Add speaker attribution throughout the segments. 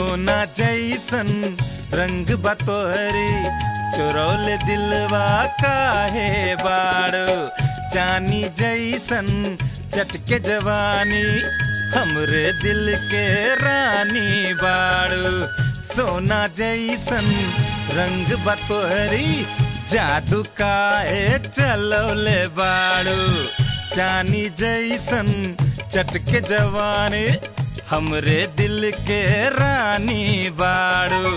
Speaker 1: सोना जैसन रंग बतोहरी चुरौल दिलवा काहे बाड़ो चानी जैसन चटके जवानी हमरे दिल के रानी बाड़ो सोना जैसन रंग बतोहरी जादू काहे चलौले बाड़ो चानी जैसन चटके जवानी हमरे दिल के रानी बाड़ो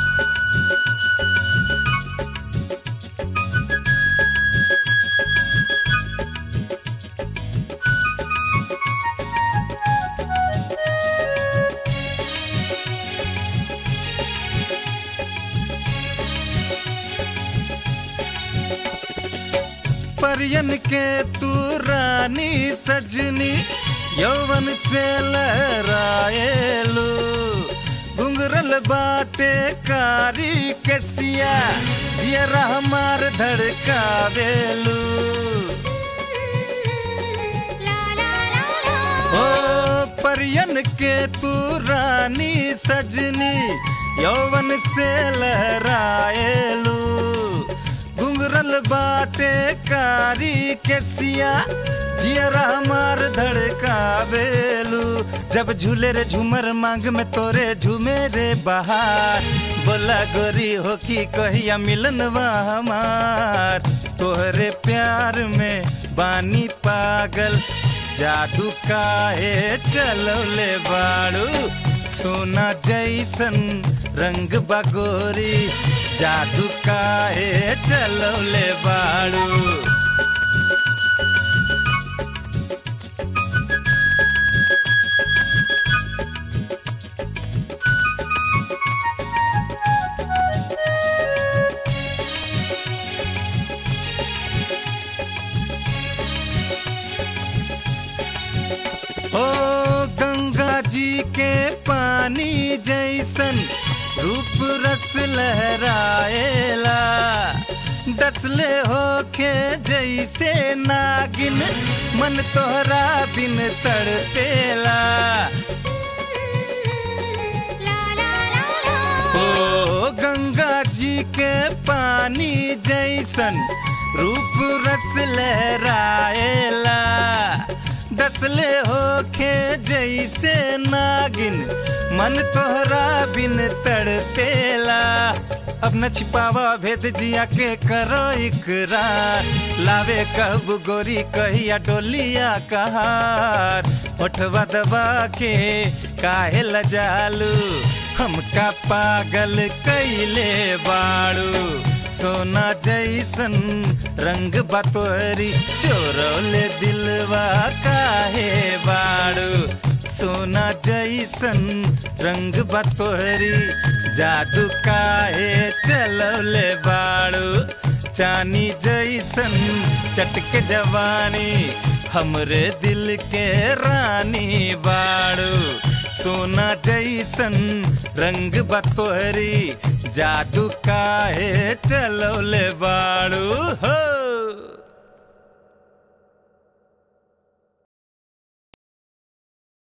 Speaker 1: परियन के तू रानी सजनी यौवन से लहराएलू घुंघरल बाटे कारी केसिया जियरा हमार धड़कावेलू ओ परियन के तू रानी सजनी यौवन से लहराएलू घुंघरल बाटे कारी केसिया जियरा हमार धड़कावेलू जब झूले रे झूमर मांग में तोरे झूमे रे बहार बोला गोरी हो की कहिया मिलनवा हमार तोहरे प्यार में बानी पागल जादू काहे चलौले बाड़ू सोना जैसन रंग बगोरी जादू काहे चलौले बाड़ू पानी जैसन रूप रस लहराएला डसले होके जैसे नागिन मन तोहरा बिन तड़पेला ओ गंगा जी के पानी जैसन रूप रस लहराएला डसले होके जैसे नागिन मन तोहरा बिन तड़पेला अब न छिपावा भेद जिया के करो इकरार लावे कब गोरी कहिया डोलिया कहार होठवा दबा के काहे लजालू हमका पागल कैले बाड़ू सोना जैसन रंग बतोहरी चोरौले दिलवा काहे बाड़ू सोना जैसन रंग बतोहरी जादू काहे चलौले बाड़ू चानी जैसन चटके जवानी हमरे दिल के रानी बाड़ू सोना जैसन रंग बतोहरी जादू काहे चलौले बाड़ू हो